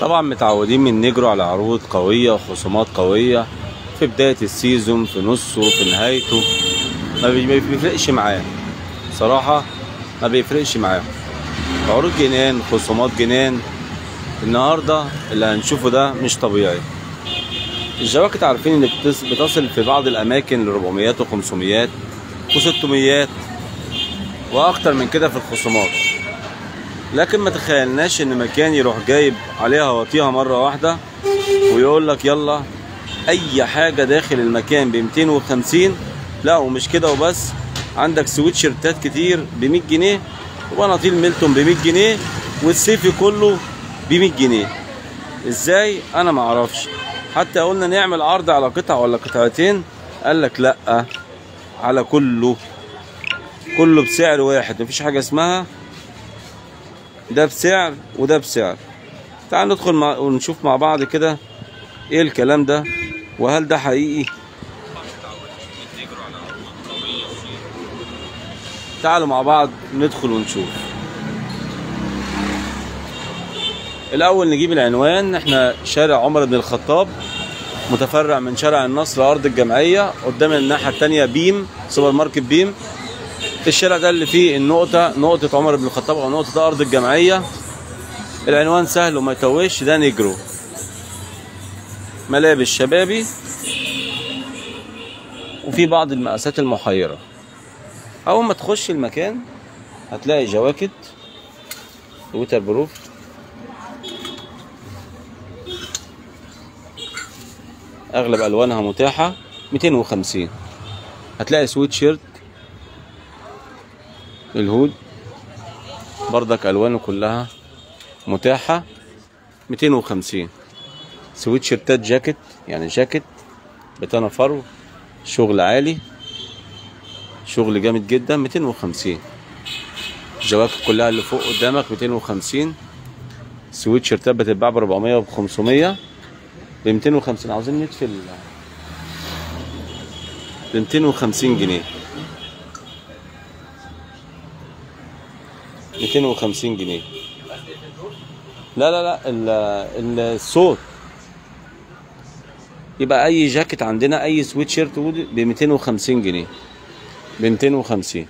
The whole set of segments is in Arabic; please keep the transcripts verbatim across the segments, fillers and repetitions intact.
طبعا متعودين من نجرو على عروض قوية وخصومات قوية في بداية السيزون، في نصه، في نهايته. ما بيفرقش معاه صراحة، ما بيفرقش معاه. عروض جنان، خصومات جنان. النهاردة اللي هنشوفه ده مش طبيعي. الجواكت عارفين ان بتصل في بعض الاماكن لربعميات وخمسميات وستميات واكتر من كده في الخصومات، لكن ما تخيلناش ان مكان يروح جايب عليها واطيها مره واحده ويقول لك يلا اي حاجه داخل المكان ب ميتين وخمسين. لا ومش كده وبس، عندك سويتشيرتات كتير ب مية جنيه، وبناطيل ميلتون ب مية جنيه، والصيفي كله ب مية جنيه. ازاي؟ انا ما اعرفش. حتى قلنا نعمل عرض على قطعه ولا قطعتين، قال لك لا، على كله، كله بسعر واحد. مفيش حاجه اسمها ده بسعر وده بسعر. تعال ندخل مع ونشوف مع بعض كده ايه الكلام ده وهل ده حقيقي. تعالوا مع بعض ندخل ونشوف. الاول نجيب العنوان. احنا شارع عمر بن الخطاب، متفرع من شارع النصر ارض الجمعيه، قدام الناحيه الثانيه بيم، سوبر ماركت بيم. الشارع ده اللي فيه النقطه، نقطه عمر بن الخطاب او نقطه ارض الجمعيه. العنوان سهل وما يتوهش، ده نجرو ملابس شبابي، وفي بعض المقاسات المحيره. اول ما تخش المكان هتلاقي جواكت ووتر بروف، اغلب الوانها متاحه ميتين وخمسين. هتلاقي سويت شيرت الهود بردك الوانه كلها متاحه ميتين وخمسين. سويت شيرتات جاكيت، يعني جاكيت بتانا فرو، شغل عالي، شغل جامد جدا، ميتين وخمسين. الجواكت كلها اللي فوق قدامك ميتين وخمسين. سويت شيرتات بتتباع ب أربعمية وب خمسمية، ب ميتين وخمسين. عاوزين ندفي ب ميتين وخمسين جنيه، ميتين وخمسين جنيه. لا لا لا الصوت. يبقى اي جاكيت عندنا، اي سويت شيرت ب ميتين وخمسين جنيه، ب ميتين وخمسين،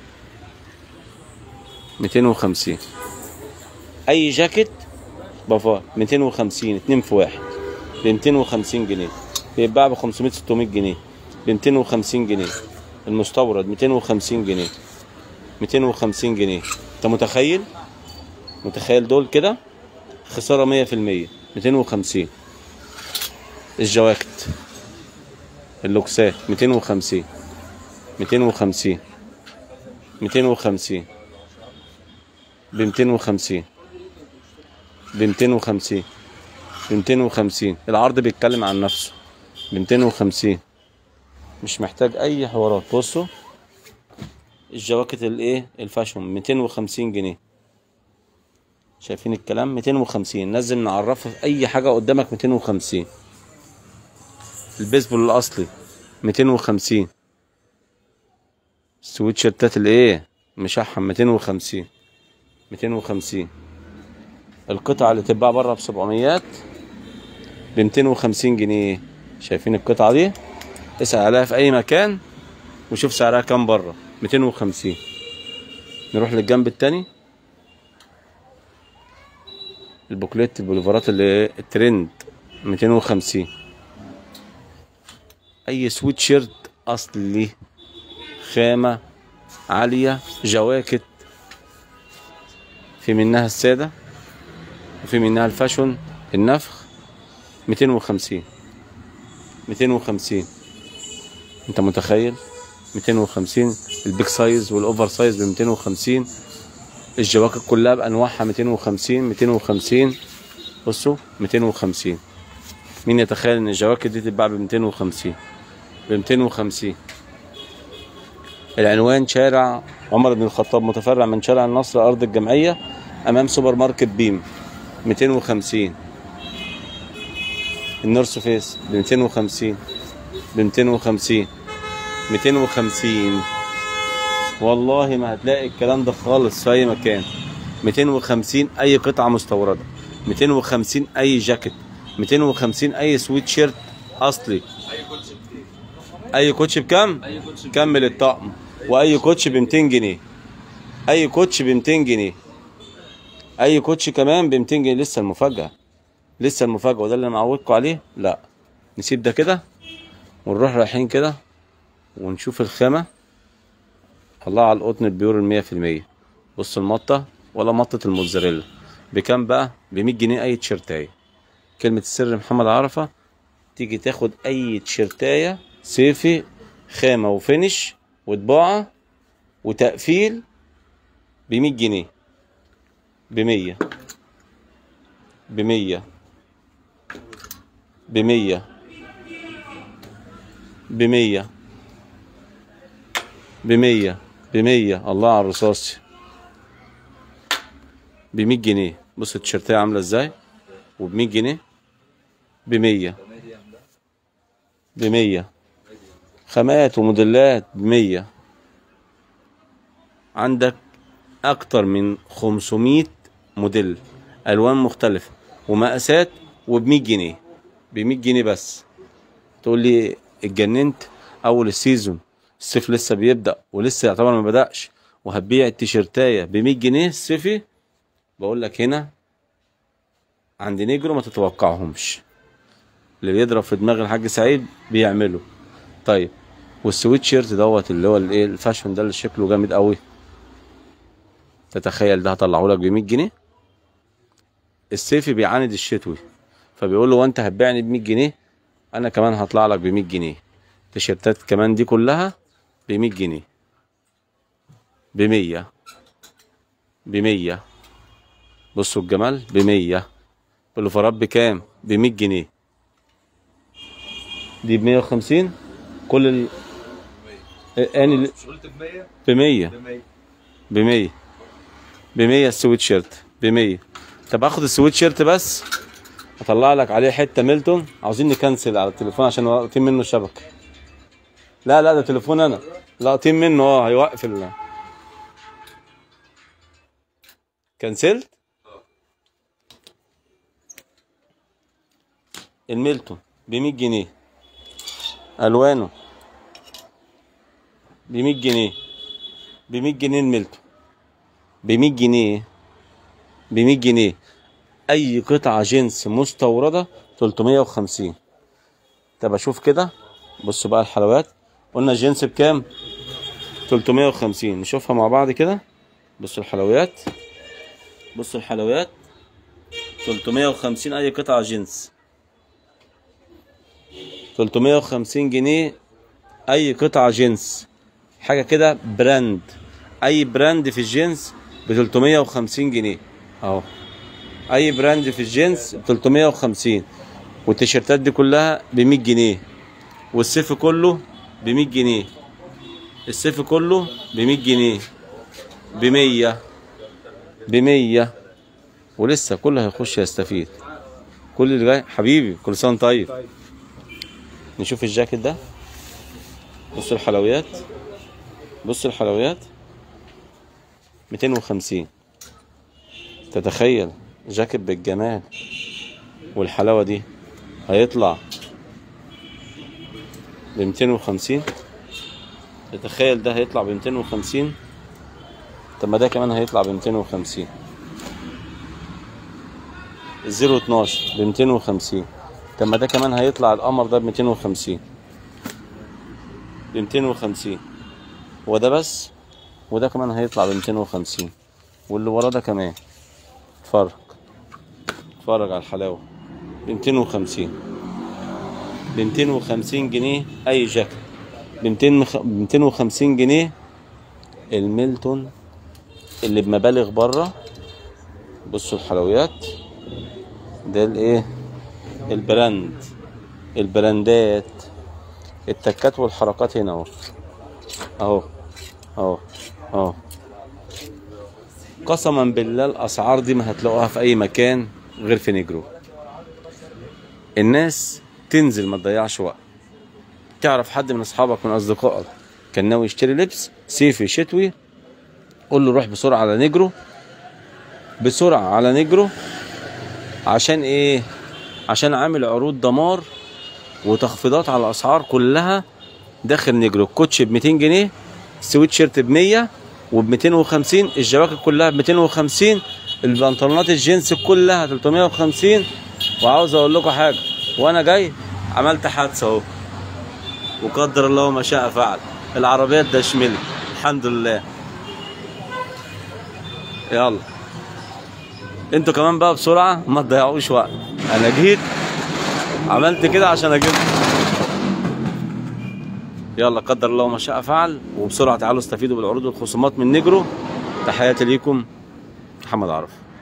ميتين وخمسين. اي جاكيت بفار ميتين وخمسين، اتنين في واحد ب ميتين وخمسين جنيه، بيتباع ب خمسمية ستمية جنيه، ب ميتين وخمسين جنيه. المستورد ميتين وخمسين جنيه، ميتين وخمسين جنيه. انت متخيل؟ متخيل دول كده خساره مية في المية. ميتين وخمسين. الجواكت اللوكسات ميتين وخمسين، ميتين وخمسين، ميتين وخمسين، ب ميتين وخمسين، ب ميتين وخمسين، ب ميتين وخمسين. العرض بيتكلم عن نفسه، ب ميتين وخمسين. مش محتاج اي حوارات. بصوا الجواكت الايه الفاشون ميتين وخمسين جنيه. شايفين الكلام؟ ميتين وخمسين. نزل نعرفه في اي حاجه قدامك ميتين وخمسين. البيسبول الاصلي ميتين وخمسين. السويت شيرتات الايه مشحم ميتين وخمسين، ميتين وخمسين. القطعه اللي تتباع بره ب سبعميات ب ميتين وخمسين جنيه. شايفين القطعه دي؟ اسال عليها في اي مكان وشوف سعرها كام بره، ميتين وخمسين. نروح للجنب التاني. البوكليت البوليفرات اللي الترند ميتين وخمسين. اي سويت شيرت اصلي خامه عاليه. جواكت في منها الساده وفي منها الفاشون النفخ، ميتين وخمسين، ميتين وخمسين. انت متخيل؟ ميتين وخمسين. البيك سايز والاوفر سايز ب ميتين وخمسين. الجواكت كلها بانواعها ميتين وخمسين، ميتين وخمسين. بصوا ميتين وخمسين. مين يتخيل ان الجواكت دي تتباع ب ميتين وخمسين؟ ب ميتين وخمسين. العنوان شارع عمر بن الخطاب، متفرع من شارع النصر ارض الجمعيه، امام سوبر ماركت بيم، ميتين وخمسين. النورث فيس ب ميتين وخمسين، ب ميتين وخمسين، ميتين وخمسين. والله ما هتلاقي الكلام ده خالص في اي مكان. ميتين وخمسين اي قطعه مستورده. ميتين وخمسين اي جاكيت، ميتين وخمسين اي سويت شيرت اصلي. اي كوتش بكام؟ اي كوتش بكام؟ اي كوتش كمل الطقم. واي كوتش ب ميتين جنيه. اي كوتش ب ميتين جنيه. اي كوتش كمان ب ميتين جنيه. لسه المفاجأة، لسه المفاجأة، وده اللي انا معودكم عليه. لا نسيب ده كده ونروح رايحين كده ونشوف الخامة. الله على القطن البيور المية في المية. بص المطة ولا مطة الموتزاريلا بكام بقى؟ بمية جنيه اي تيشيرتاية. كلمة السر محمد عرفة. تيجي تاخد اي تيشيرتاية صيفي خامة وفينش وطباعة وتقفيل بمية جنيه، بمية، بمية، بمية، بمية، بمية، بمية. الله على الرصاصي. بمية جنيه. بص التيشيرتاية عاملة ازاي، وبمية جنيه، بمية، بمية. خامات وموديلات بمية. عندك اكتر من خمسمية موديل، الوان مختلفة ومقاسات، وبمية جنيه، بمية جنيه بس. تقول لي اتجننت؟ اول السيزون، الصيف لسه بيبدأ ولسه يعتبر ما بدأش، وهتبيع التيشيرتاية بمية جنيه الصيفي؟ بقول لك هنا عند نيجرو ما تتوقعهمش. اللي بيضرب في دماغ الحاج سعيد بيعمله. طيب والسويت شيرت دوت اللي هو الايه الفاشن ده اللي شكله جامد قوي، تتخيل ده هطلعه لك ب مية جنيه؟ الصيفي بيعاند الشتوي، فبيقول له وانت هتبيعني ب مية جنيه، انا كمان هطلع لك ب مية جنيه. تيشيرتات كمان دي كلها ب مية جنيه، ب مية، ب مية. بصوا الجمال، ب مية. الأوفرات بكام؟ ب مية جنيه. دي ب مية وخمسين. كل ال اني مش قلت ب مية؟ ب مية، ب مية، ب مية، ب مية السويت شيرت ب مية. طب اخد السويت شيرت بس اطلع لك عليه حته ميلتون. عاوزين نكنسل على التليفون عشان واقفين منه شبكه. لا لا ده تليفون انا، لاقطين منه اه هيوقف ال كنسلت. الميلتون ب مية جنيه، الوانه ب مية جنيه، ب مية جنيه الميلتون، ب مية جنيه، ب مية جنيه. اي قطعه جنس مستورده تلتمية وخمسين. طب اشوف كده. بصوا بقى الحلويات، قلنا الجنس بكام؟ تلتمية وخمسين. نشوفها مع بعض كده. بصوا الحلويات، بصوا الحلويات تلتمية وخمسين اي قطعه جنس، تلتمية وخمسين جنيه اي قطعه جنس. حاجه كده براند، اي براند في الجنس ب تلتمية وخمسين جنيه اهو. اي براند في الجنس ب تلتمية وخمسين. والتيشيرتات دي كلها ب مية جنيه. والصيف كله ب مية جنيه. الصيف كله ب مية جنيه، ب مية، ب مية. ولسه كله هيخش يستفيد. كل اللي جاي حبيبي كل سنه طيب. نشوف الجاكيت ده. بص الحلويات، بص الحلويات ميتين وخمسين. تتخيل جاكيت بالجمال والحلاوه دي هيطلع ب ميتين وخمسين؟ تتخيل ده هيطلع ب ميتين وخمسين؟ طب ما ده كمان هيطلع ب ميتين وخمسين. الزيرو اتناشر ب ميتين وخمسين. طب ما ده كمان هيطلع القمر ده ب ميتين وخمسين، ب ميتين وخمسين. وده بس، وده كمان هيطلع ب ميتين وخمسين. واللي وراه ده كمان. اتفرج، اتفرج على الحلاوه. ب ميتين وخمسين، ب ميتين وخمسين جنيه اي جاكيت. ب ميتين وخمسين جنيه الميلتون اللي بمبالغ بره. بصوا الحلويات ده الايه، البراند، البراندات، التكات والحركات هنا اهو اهو اهو اهو. قسما بالله الاسعار دي ما هتلاقوها في اي مكان غير في نيجرو. الناس تنزل ما تضيعش وقت. تعرف حد من اصحابك من اصدقائك كان ناوي يشتري لبس صيفي شتوي، قول له روح بسرعه على نيجرو، بسرعه على نيجرو عشان ايه؟ عشان عامل عروض دمار وتخفيضات على الاسعار كلها داخل نجرو. الكوتش ب ميتين جنيه، السويتشيرت ب مية وب ميتين وخمسين، الجواكت كلها ب ميتين وخمسين، البنطلونات الجينز كلها تلتمية وخمسين. وعاوز اقول لكم حاجه، وانا جاي عملت حادثه اهو، وقدر الله ما شاء فعل، العربيه اتدشملت الحمد لله. يلا انتوا كمان بقى بسرعه ما تضيعوش وقت، انا جيت عملت كده عشان اجيب. يلا قدر الله ما شاء فعل، وبسرعه تعالوا استفيدوا بالعروض والخصومات من نجرو. تحياتي ليكم، محمد عرف.